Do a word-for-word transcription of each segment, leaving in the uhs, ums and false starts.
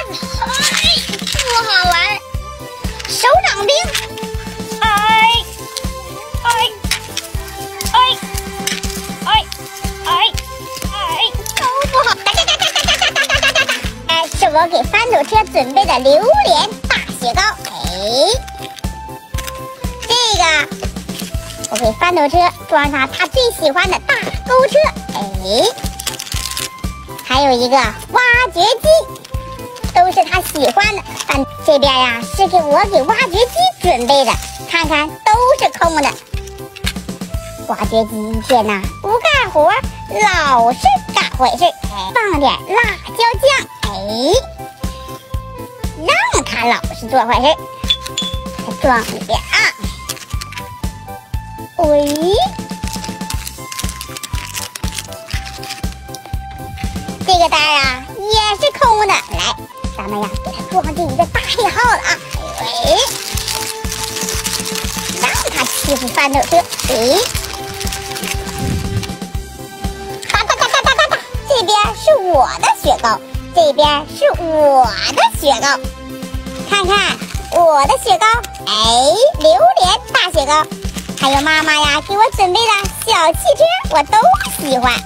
哎，不好玩。手掌冰，哎哎哎哎哎哎，都不好。哒哒哒哒哒哒哒哒哒哒。哎，是我给翻斗车准备的榴莲大雪糕。哎，这个我给翻斗车装上他最喜欢的大钩车。哎，还有一个挖掘机，都是他喜欢的。但这边呀是给我给挖掘机准备的，看看都是空的。挖掘机一天呐不干活，老是干坏事。哎，放点辣椒酱，哎，让他老是做坏事。再装里边啊，喂，这个袋啊也是空的。来，咱们呀给它装进一个大黑号了啊！喂，让它欺负翻斗车。诶，哒哒哒哒哒哒哒，这边是我的雪糕，这边是我的雪糕。看看我的雪糕，哎，榴莲大雪糕，还有妈妈呀给我准备的小汽车，我都喜欢。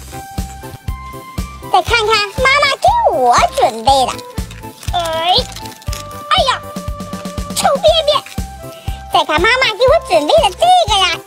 再看看妈妈给我准备的，哎，哎呀，臭便便！再看妈妈给我准备的这个呀，